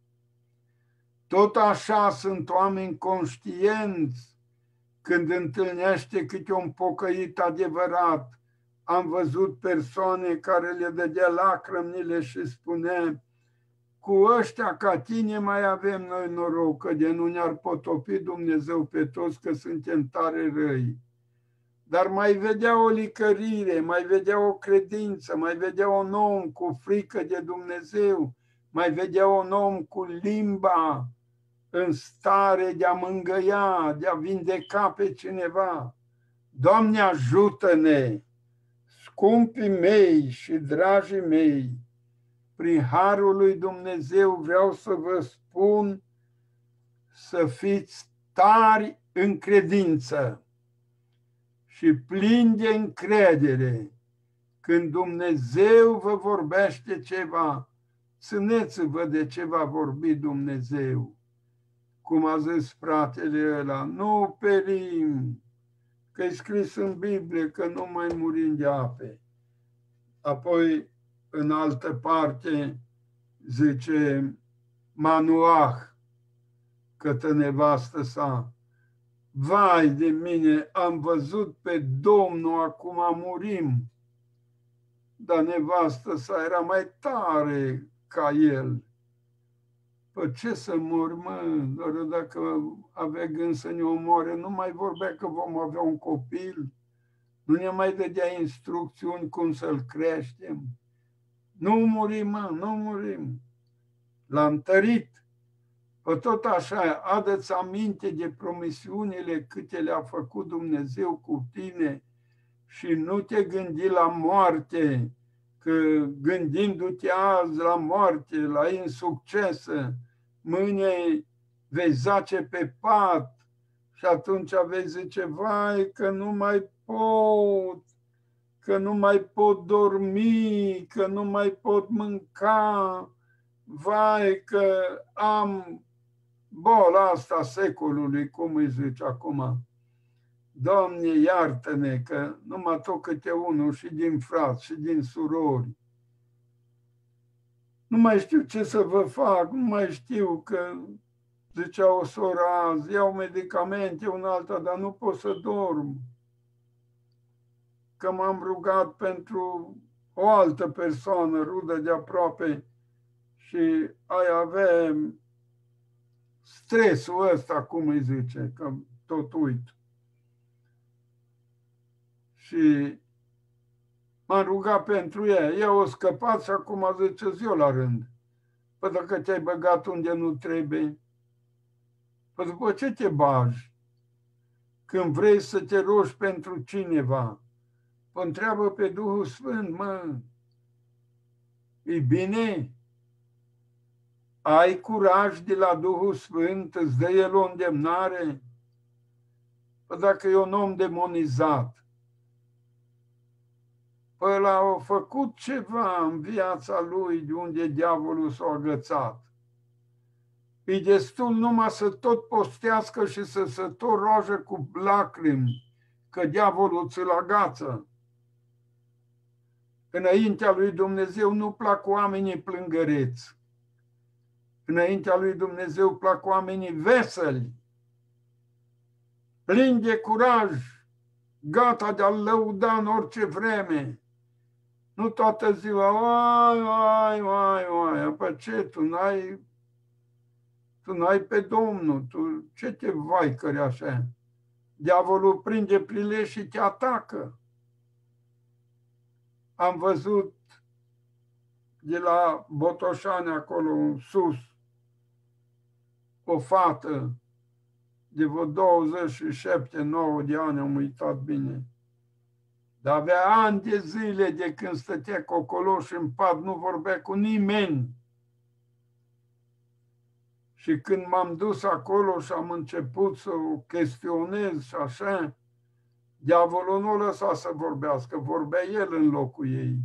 Tot așa sunt oameni conștienți când întâlnește câte un pocăit adevărat. Am văzut persoane care le dădea lacrămile și spunea: cu ăștia ca tine mai avem noi noroc, că de nu ne-ar potopi Dumnezeu pe toți, că suntem tare răi. Dar mai vedea o licărire, mai vedea o credință, mai vedea un om cu frică de Dumnezeu, mai vedea un om cu limba în stare de a mângâia, de a vindeca pe cineva. Doamne, ajută-ne, scumpii mei și dragii mei, prin harul lui Dumnezeu vreau să vă spun să fiți tari în credință și plini de încredere. Când Dumnezeu vă vorbește ceva, țineți-vă de ce va vorbi Dumnezeu. Cum a zis fratele ăla, nu perim, că e scris în Biblie că nu mai murim de ape. Apoi, în altă parte, zice Manoah către nevastă sa: vai de mine, am văzut pe Domnul, acum murim. Dar nevastă sa era mai tare ca el. Păi ce să mor, mă? Doar dacă avea gând să ne omoare, nu mai vorbea că vom avea un copil, nu ne mai dădea instrucțiuni cum să-l creștem. Nu murim, mă, nu murim. L-a întărit. Păi tot așa, adă-ți aminte de promisiunile câte le-a făcut Dumnezeu cu tine și nu te gândi la moarte, că gândindu-te azi la moarte, la insuccesă, mâine vei zace pe pat și atunci vei zice: vai, că nu mai pot, că nu mai pot dormi, că nu mai pot mânca, vai, că am boala asta secolului, cum îi zice acum. Doamne, iartă-ne că numai tot câte unul și din frați și din surori. Nu mai știu ce să vă fac, nu mai știu, că zicea o soră azi, iau medicamente, un alta, dar nu pot să dorm. Că m-am rugat pentru o altă persoană, rudă de aproape, și ai avea stresul ăsta, cum îi zice, că tot uit. Și m-am rugat pentru ea, ea o scăpat și acum zice eu la rând. Păi dacă te-ai băgat unde nu trebuie, păi după ce te bagi? Când vrei să te rogi pentru cineva, păi întreabă pe Duhul Sfânt, mă, e bine? Ai curaj de la Duhul Sfânt, îți dă El o îndemnare? Păi dacă e un om demonizat, ăla a făcut ceva în viața lui de unde diavolul s-a agățat. E destul numai să tot postească și să se tot roage cu lacrimi, că diavolul ți-l agață. Înaintea lui Dumnezeu nu plac oamenii plângăreți. Înaintea lui Dumnezeu plac oamenii veseli, plini de curaj, gata de a-L lăuda în orice vreme. Nu toată ziua, ai, ai, ai, ai, pe ce, tu n-ai, tu n-ai pe Domnul, tu ce te vaicări așa? Diavolul prinde prilej și te atacă. Am văzut de la Botoșani acolo sus o fată de vreo douăzeci și șapte nouă de ani, am uitat bine. Dar avea ani de zile de când stătea cocoloș în pat, nu vorbea cu nimeni. Și când m-am dus acolo și am început să o chestionez și așa, diavolul nu o lăsa să vorbească, vorbea el în locul ei.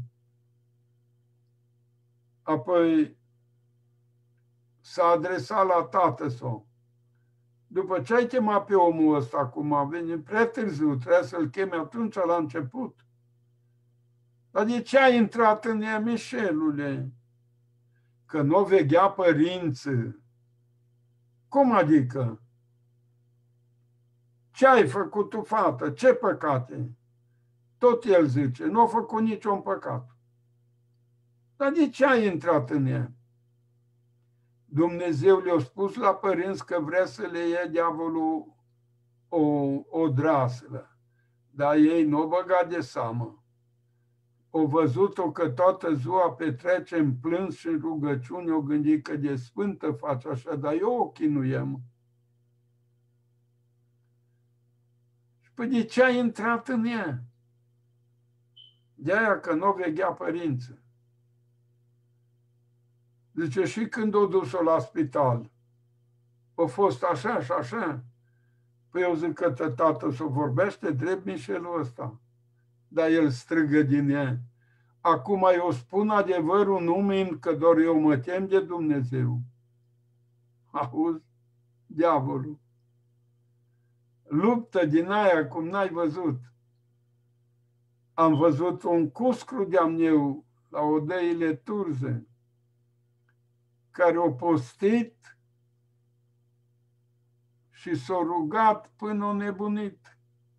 Apoi s-a adresat la tată său. După ce ai chemat pe omul ăsta acum, a venit prea târziu, trebuia să-l cheme atunci la început. Dar de ce ai intrat în ea, Mișelule? Că nu veghea părinții. Cum adică? Ce ai făcut tu, fată? Ce păcate? Tot el zice, nu a făcut niciun păcat. Dar de ce ai intrat în ea? Dumnezeu le-a spus la părinți că vrea să le ia diavolul o, o draslă, dar ei nu o băga de seamă. O văzut-o că toată ziua petrece în plâns și în rugăciune, o gândit că de sfântă face așa, dar eu o chinuiem. Și păi de ce ai intrat în ea? De-aia că nu o veghea părinții. Zice, și când o dus-o la spital, a fost așa și așa. Păi eu zic că tată să vorbește drept Mișelul ăsta. Dar el strigă din ea. Acum eu spun adevărul numai că doar eu mă tem de Dumnezeu. Auzi? Diavolul. Luptă din aia cum n-ai văzut. Am văzut un cuscru de-am eu la odeile Turze, care a postit și s-a rugat până a nebunit.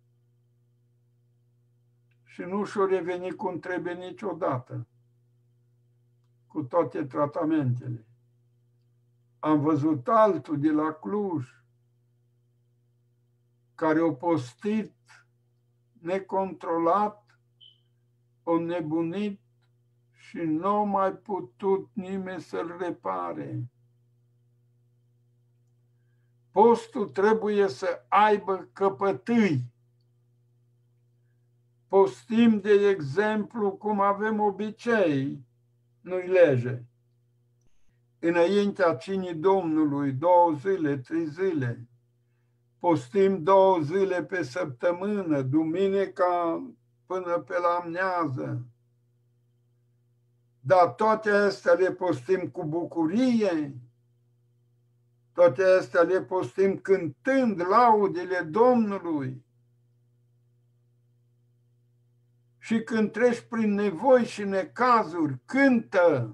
Și nu și-o revenit cum trebuie niciodată, cu toate tratamentele. Am văzut altul de la Cluj, care a postit necontrolat, o nebunit și nu a mai putut nimeni să-l repare. Postul trebuie să aibă căpătâi. Postim, de exemplu, cum avem obicei, nu-i lege. Înaintea cinii Domnului, două zile, trei zile. Postim două zile pe săptămână, duminica până pe la amiază. Dar toate astea le postim cu bucurie, toate astea le postim cântând laudele Domnului. Și când treci prin nevoi și necazuri, cântă.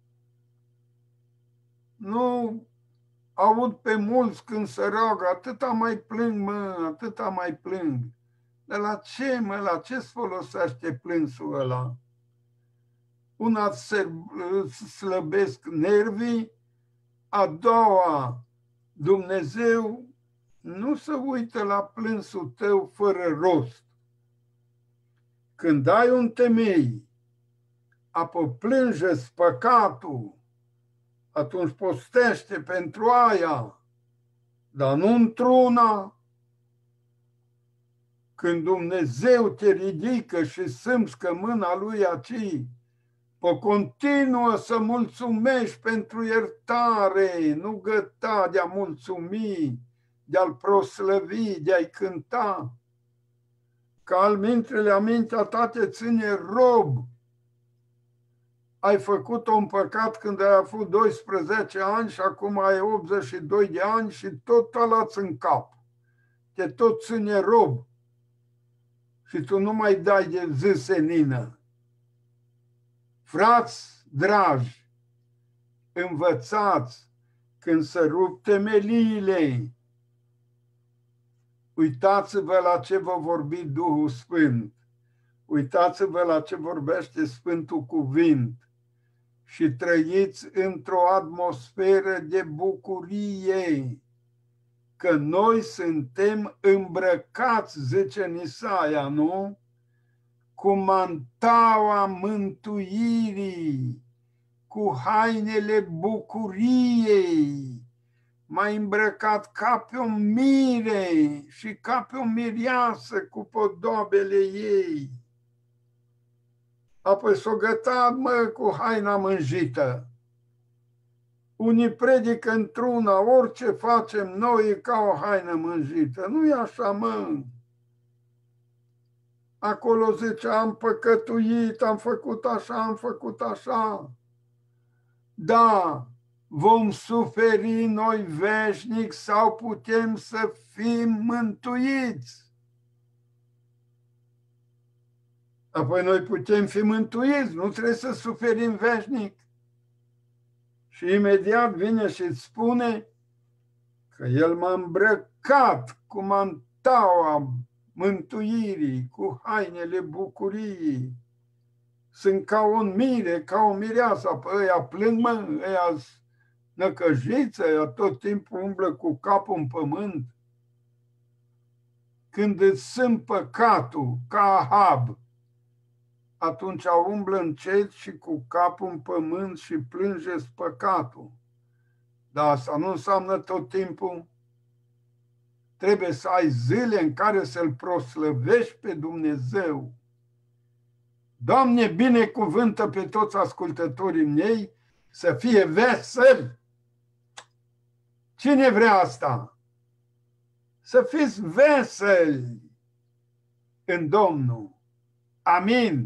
Nu aud pe mulți când se roagă, atâta mai plâng, mă, atâta mai plâng. Dar la ce, mă, la ce-ți folosește plânsul ăla? Una îți slăbesc nervii, a doua, Dumnezeu nu se uită la plânsul tău fără rost. Când ai un temei, apoi plânge-ți păcatul, atunci postește pentru aia, dar nu într-una. Când Dumnezeu te ridică și simți că mâna Lui aci, o continuă să mulțumești pentru iertare, nu găta de-a mulțumi, de-a-L proslăvi, de a-i cânta. că al mintrele amintea ta te ține rob. Ai făcut-o în păcat când ai avut doisprezece ani și acum ai optzeci și doi de ani și tot ăla-ți în cap. Te tot ține rob. Și tu nu mai dai de zi senină. Frați dragi, învățați când se rup temeliile. Uitați-vă la ce vă vorbi Duhul Sfânt. Uitați-vă la ce vorbește Sfântul Cuvânt și trăiți într-o atmosferă de bucurie, că noi suntem îmbrăcați, zice în Isaia, nu? Cu mantaua mântuirii, cu hainele bucuriei, m-ai îmbrăcat ca pe o mire și ca pe o mireasă cu podobele ei. Apoi s-o gătat, mă, cu haina mânjită. Unii predică într-una, orice facem noi e ca o haină mânjită. Nu e așa, mă. Acolo zice, am păcătuit, am făcut așa, am făcut așa. Da, vom suferi noi veșnic sau putem să fim mântuiți. Apoi noi putem fi mântuiți, nu trebuie să suferim veșnic. Și imediat vine și îți spune că El m-a îmbrăcat cu mantaua mântuirii, cu hainele bucuriei. Sunt ca un mire, ca o mireasă, apoi ăia plâng, mă, ăia năcăjiță, ăia tot timpul umblă cu capul în pământ. Când îți sunt păcatul, ca Ahab, atunci umblă încet și cu capul în pământ și plângeți păcatul. Dar asta nu înseamnă tot timpul. Trebuie să ai zile în care să-L proslăvești pe Dumnezeu. Doamne, binecuvântă pe toți ascultătorii mei să fie veseli. Cine vrea asta? Să fiți veseli în Domnul. Amin.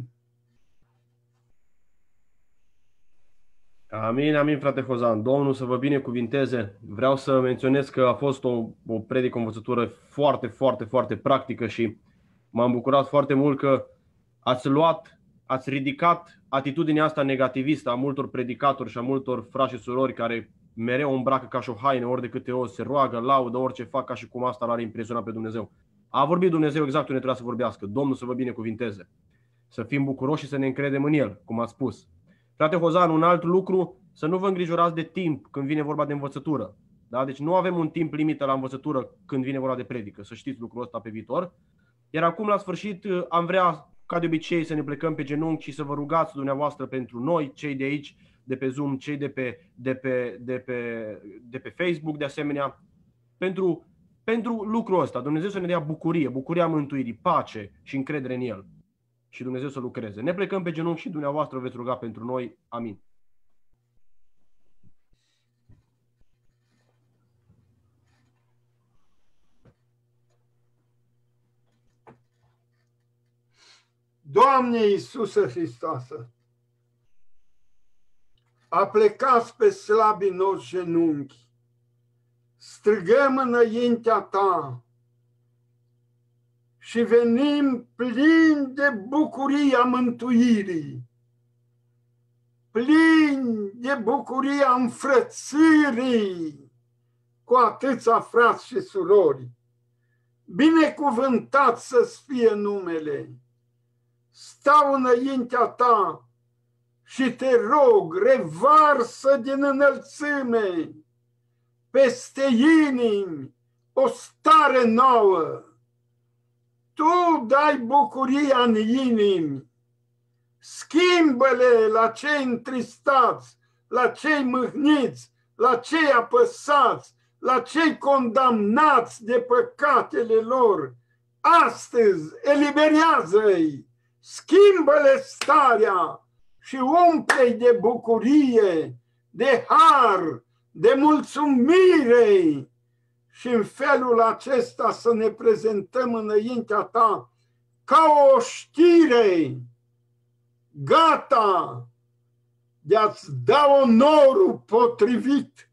Amin, amin, frate Hozan. Domnul să vă binecuvinteze. Vreau să menționez că a fost o, o predică, o învățătură foarte, foarte, foarte practică și m-am bucurat foarte mult că ați luat, ați ridicat atitudinea asta negativistă a multor predicatori și a multor frați și surori care mereu îmbracă ca și o haină, ori de câte ori se roagă, laudă, orice fac, ca și cum asta l-ar impresiona pe Dumnezeu. A vorbit Dumnezeu exact unde trebuia să vorbească. Domnul să vă binecuvinteze. Să fim bucuroși și să ne încredem în El, cum a spus. Frate Hozan, un alt lucru, să nu vă îngrijorați de timp când vine vorba de învățătură. Da? Deci nu avem un timp limită la învățătură când vine vorba de predică, să știți lucrul ăsta pe viitor. Iar acum, la sfârșit, am vrea, ca de obicei, să ne plecăm pe genunchi și să vă rugați dumneavoastră pentru noi, cei de aici, de pe Zoom, cei de pe, de pe, de pe, de pe Facebook, de asemenea, pentru, pentru lucrul ăsta. Dumnezeu să ne dea bucurie, bucuria mântuirii, pace și încredere în El. Și Dumnezeu să lucreze. Ne plecăm pe genunchi și dumneavoastră veți ruga pentru noi. Amin.
Doamne Iisuse Hristoase, a plecat pe slabii noștri genunchi, strigăm înaintea Ta și venim plini de bucuria mântuirii, plini de bucuria înfrățirii cu atâția frați și surori. Binecuvântat să-ți fie numele. Stau înaintea Ta și te rog, revarsă din înălțime peste inimi o stare nouă. Tu dai bucuria în inimi, schimbă-le la cei întristați, la cei mâhniți, la cei apăsați, la cei condamnați de păcatele lor. Astăzi eliberează-i, schimbă-le starea și umple-i de bucurie, de har, de mulțumire. Și în felul acesta să ne prezentăm înaintea Ta ca o știre, gata de a-ți da onorul potrivit,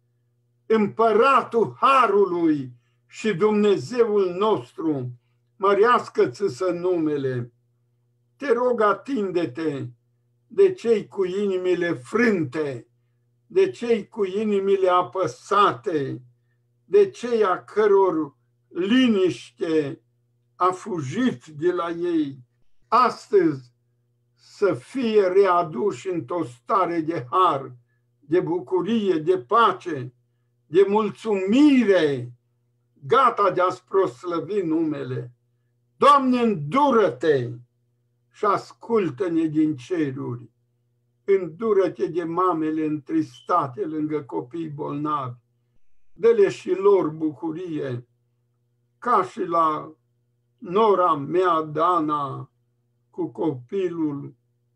Împăratul Harului și Dumnezeul nostru, mărească-ți-să numele. Te rog, atinde-te de cei cu inimile frânte, de cei cu inimile apăsate, de cei a căror liniște a fugit de la ei. Astăzi să fie readuși într-o stare de har, de bucurie, de pace, de mulțumire, gata de a-ți proslăvi numele. Doamne, îndură-te și ascultă-ne din ceruri. Îndură-te de mamele întristate lângă copii bolnavi. Dă-le și lor bucurie, ca și la nora mea, Dana, cu copilul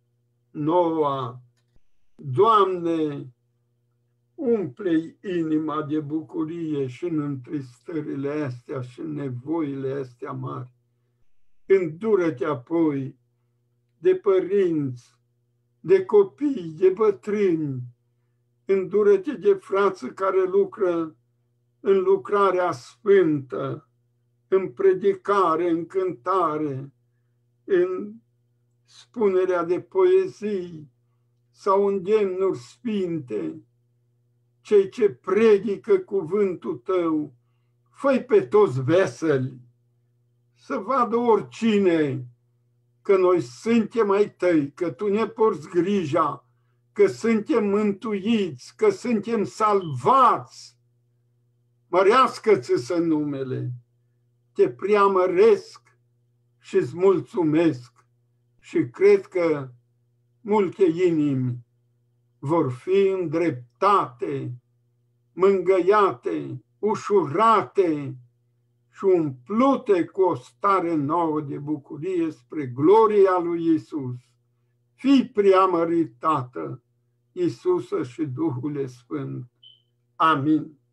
Noa. Doamne, umple inima de bucurie și în întristările astea și în nevoile astea mari. Îndură-te apoi de părinți, de copii, de bătrâni. Îndură-te de frații care lucră în lucrarea sfântă, în predicare, în cântare, în spunerea de poezii sau în gemnuri sfinte, cei ce predică cuvântul tău, fă-i pe toți veseli, să vadă oricine că noi suntem ai tăi, că tu ne porți grija, că suntem mântuiți, că suntem salvați. Mărească-ți-să numele, te preamăresc și îți mulțumesc și cred că multe inimi vor fi îndreptate, mângăiate, ușurate și umplute cu o stare nouă de bucurie spre gloria lui Iisus. Fii preamărit, Tată, Iisuse și Duhul Sfânt. Amin.